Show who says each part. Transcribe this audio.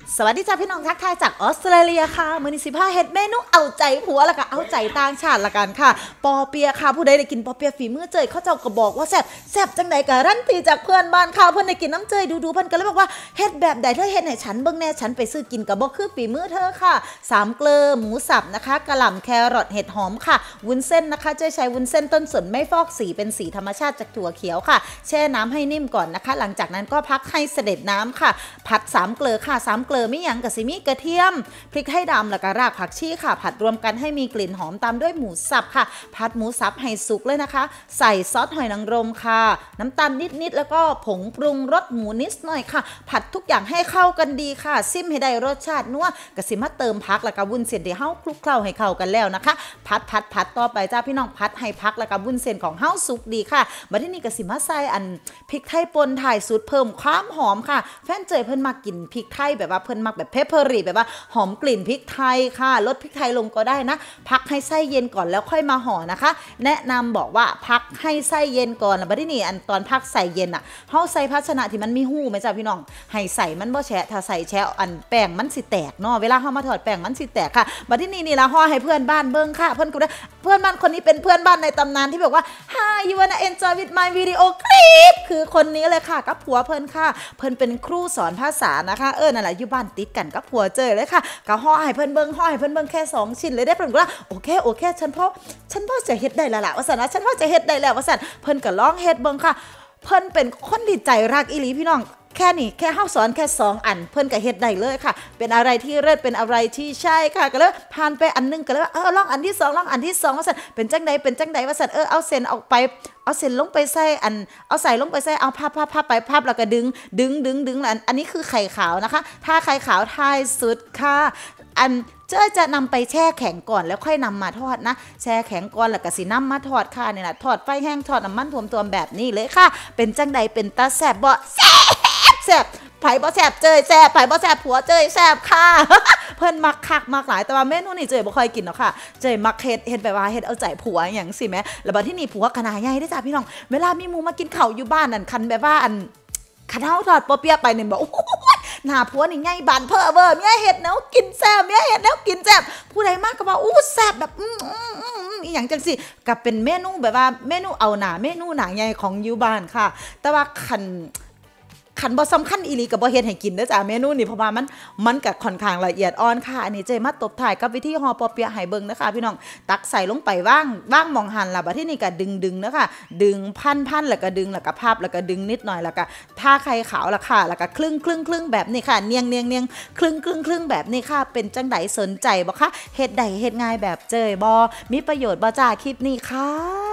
Speaker 1: สวัสดีจ้าพี่น้องทักทายจากออสเตรเลียค่ะมื้อนี้15เฮ็ดเมนูเอาใจผัวแล้วก็เอาใจต่างชาติละกันค่ะปอเปียค่ะผู้ใดได้กินปอเปียฝีมือเจยเขาเจ้าก็บอกว่าแซ่บจังใดการันตีจากเพื่อนบ้านค่ะเพิ่นได้กินน้ำเจยดูเพิ่นก็เลยบอกว่าเฮ็ดแบบใดเธอเฮ็ดให้ฉันเบิ่งแน่ฉันไปซื้อกินก็บ่คือฝีมือเธอค่ะ3เกลือหมูสับนะคะกะหล่ำแครอทเห็ดหอมค่ะวุ้นเส้นนะคะเจยใช้วุ้นเส้นต้นสนไม่ฟอกสีเป็นสีธรรมชาติจากถั่วเขียวค่ะแช่น้ำให้นิ่มก่อนนะคะหลังจากนั้นก็พักให้เสด็จน้ำค่ะผัด3เกลือค่ะ3เกลือไม่หยังก็สิมีกระเทียมพริกไทยดำแล้วก็รากผักชีค่ะผัดรวมกันให้มีกลิ่นหอมตามด้วยหมูสับค่ะผัดหมูสับให้สุกเลยนะคะใส่ซอสหอยนางรมค่ะน้ำตาลนิดแล้วก็ผงปรุงรสหมูนิดหน่อยค่ะผัดทุกอย่างให้เข้ากันดีค่ะซิมให้ได้รสชาตินัวกระสิมาเติมพักแล้วก็วุ้นเส้นที่เฮาคลุกเคล้าให้เข้ากันแล้วนะคะผัดต่อไปจ้าพี่น้องผัดให้พักแล้วก็วุ้นเส้นของเฮาสุกดีค่ะบัดนี้กระสิมาใส่อันพริกไทยป่นถ่ายสูตรเพิ่มความหอมค่ะแฟนเจยเพิ่นมากินพริกไทยแบบว่าเพิ่นมักแบบเพปเปอรี่แบบว่าหอมกลิ่นพริกไทยค่ะลดพริกไทยลงก็ได้นะพักให้ไส้เย็นก่อนแล้วค่อยมาห่อนะคะแนะนำบอกว่าพักให้ไส้เย็นก่อนแล้วบัดนี้อันตอนพักใส่เย็นอ่ะเฮาใส่ภาชนะที่มันมีหู้ไหมจ้าพี่น้องให้ใส่มันบ่แฉะถ้าใส่แฉะอันแป้งมันสิแตกเนาะเวลาเฮามาทอดแป้งมันสิแตกค่ะบัดนี้นี่ละห่อให้เพื่อนบ้านเบิ่งค่ะเพื่อนบ้านคนนี้เป็นเพื่อนบ้านในตำนานที่บอกว่า Hi you wanna enjoy with my video clip คือคนนี้เลยค่ะกับผัวเพิ่นค่ะเพิ่นเป็นครูสอนภาษานะคะนั่นแหละอยู่บ้านติดกันกับผัวเจอเลยค่ะก็ห่อให้เพิ่นเบิ่งแค่2ชิ้นเลยได้เพิ่นก็ว่าโอเคฉันพอจะเฮ็ดได้แล้วล่ะว่าซั่นนะฉันพอจะเฮ็ดได้แล้วว่าซั่นเพิ่นก็ลองเฮ็ดเบิ่งค่ะเพิ่นเป็นคนที่ใจรักอีหลีพี่น้องแค่นี้แค่เฮาสอนแค่2อันเพิ่นก็เฮ็ดได้เลยค่ะเป็นอะไรที่เลิศเป็นอะไรที่ใช่ค่ะก็เลยผ่านไปอันนึงก็เลยลองอันที่2ว่าซั่นเป็นจังใดว่าซั่นเอาเส้นออกไปเอาเส้นลงไปใส่เอาใส่ลงไปใส่เอาพับไปพับแล้วก็ดึงอันนี้คือไข่ขาวนะคะถ้าไข่ขาวท้ายสุดค่ะอันจะนำไปแช่แข็งก่อนแล้วค่อยนำมาทอดนะแช่แข็งก่อนแล้วก็สินำมาทอดค่ะนี่นะทอดไฟแห้งทอดน้ำมันท่วมๆแบบนี้เลยค่ะเป็นจังใดเป็นตาแซ่บบ่แซ่บไผบ่แซ่บเจยแซ่บไผบ่แซ่บผัวเจยแซ่บค่ะเพิ่นมักคักมักหลายแต่ว่าเมนูนี่เจยบ่ค่อยกินเนาะค่ะเจยมักเฮ็ดแบบว่าเฮ็ดเอาใจผัวอย่างสิแม่แล้วบัดที่นี่ผัวขนาดใหญ่เด้อจ้าพี่น้องเวลามีหมู่มากินข้าวอยู่บ้านนั่นคันแบบว่าคันเฮาทอดปอเปี๊ยะไปนี่บอกหน้าผัวนี่ใหญ่บานเพ้อเบ้อเมียเฮ็ดแนวกินแซ่บผู้ใดมากก็ว่าอู้แซ่บแบบอีหยังจังซี่ก็เป็นเมนูแบบว่าเมนูเอาหน้าเมนูหนังใหญ่ของอยู่บ้านค่ะแต่ว่าขันบ่สำคัญอีหลีกับบ่เฮ็ดให้กินเด้อจ้าเมนูนี่เพราะว่ามันก็ค่อนข้างละเอียดอ่อนค่ะอันนี้เจมาตบท้ายกับวิธีห่อปอเปี๊ยะให้เบิ่งนะคะพี่น้องตักใส่ลงไปว่างมองหันล่ะบัดทีนี้ก็ดึงนะคะดึงพันแล้วก็ดึงแล้วก็พับแล้วก็ดึงนิดหน่อยแล้วก็ทาไข่ขาวล่ะค่ะแล้วก็ครึ่งแบบนี้ค่ะเนียงครึ่งแบบนี้ค่ะเป็นจังได๋สนใจบ่คะเฮ็ดได้เฮ็ดง่ายแบบเจยบ่มีประโยชน์บ่จ้าคลิปนี้ค่ะ